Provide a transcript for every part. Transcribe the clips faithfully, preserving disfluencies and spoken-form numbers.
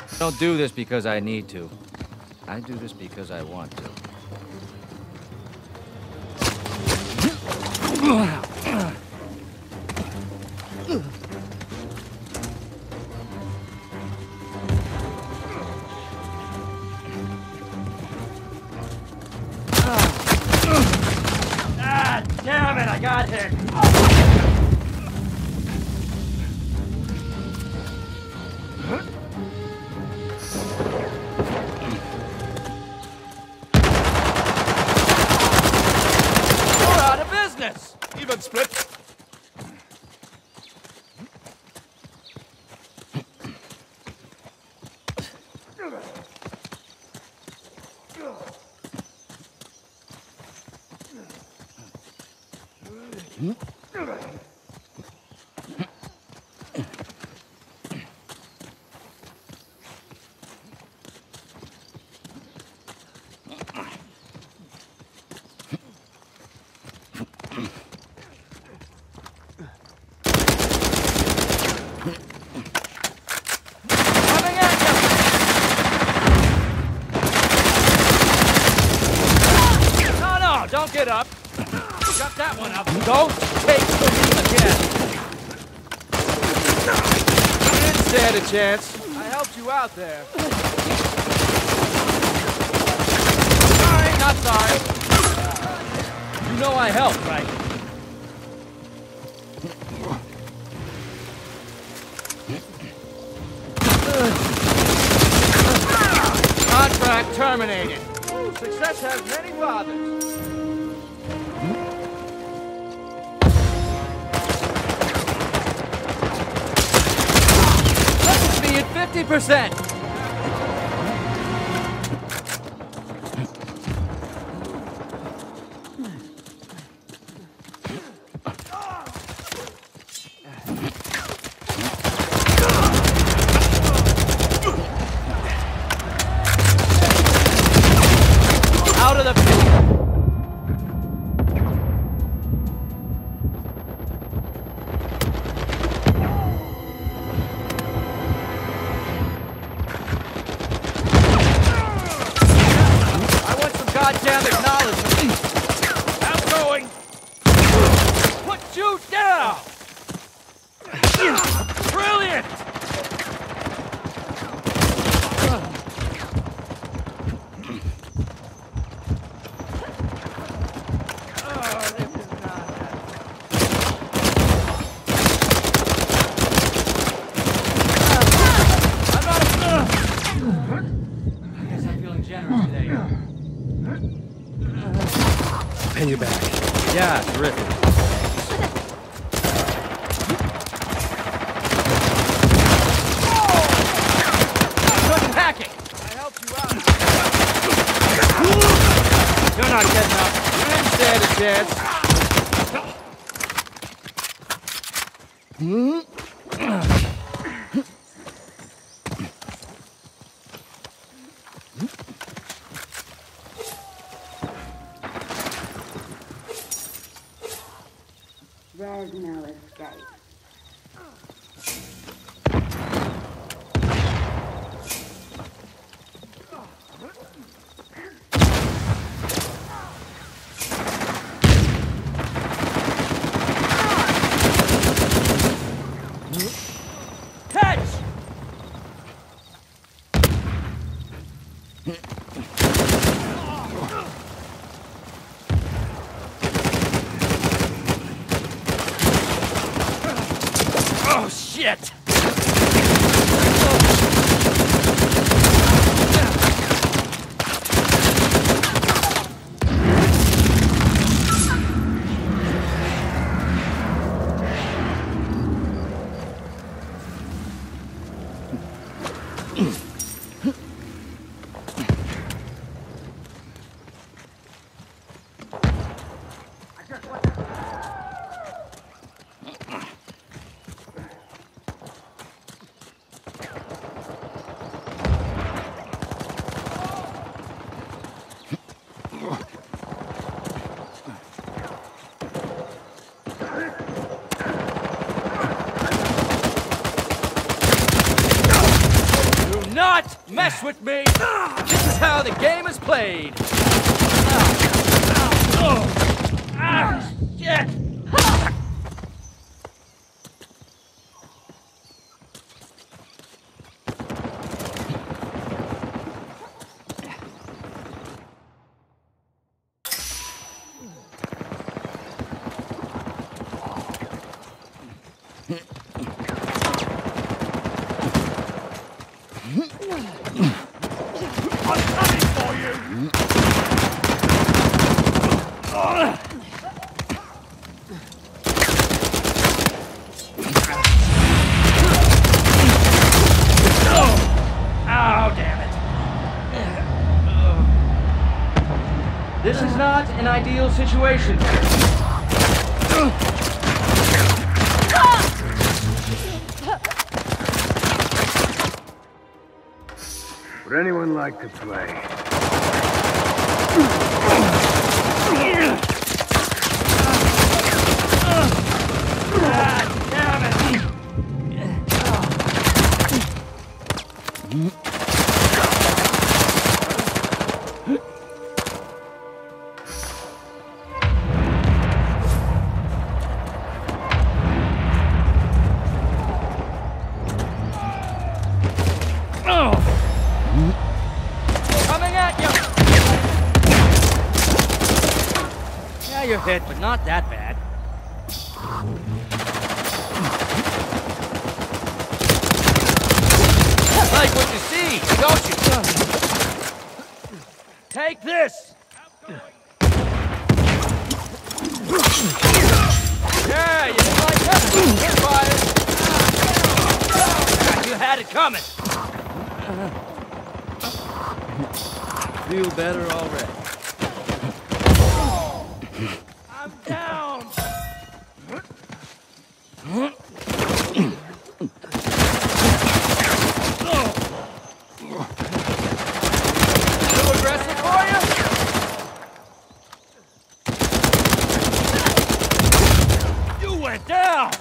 Don't do this because I need to. I do this because I want to. Ah, damn it, I got hit! We're out of business! Even split. Coming at you! No, no, don't get up! Shut that one up! Don't take the lead again! You didn't stand a chance. I helped you out there. Sorry, not sorry. You know I helped, right? Contract terminated. Success has many fathers. Let's be at fifty percent. Out of the pit. I want some goddamn acknowledgement. Outgoing. Put you down. Brilliant. Oh, this is not I'm not a... I guess I'm feeling generous today. Pay you back. Yeah, terrific. Good hacking. I helped you out. You're not getting up. You didn't stand a chance. There's no escape. Catch! Oh, shit! mess with me. This is how the game is played. Ah, shit! This is not an ideal situation. Would anyone like to play? God damn it! Coming at you! Yeah, you're hit, but not that bad. Like what you see, don't you? Take this! Yeah, you didn't like that? Fire! You had it coming! Feel better already. I'm down! Too aggressive for you? You went down!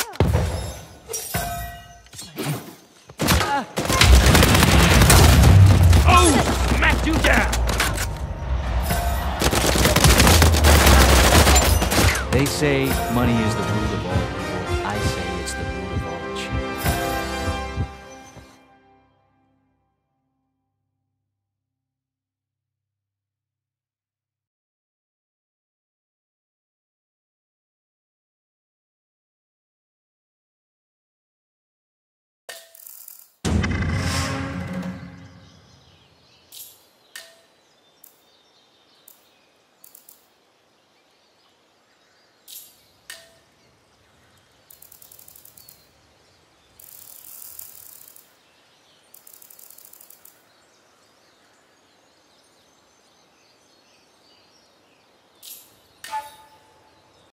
Uh. Oh! Smacked you down! They say money is the root of all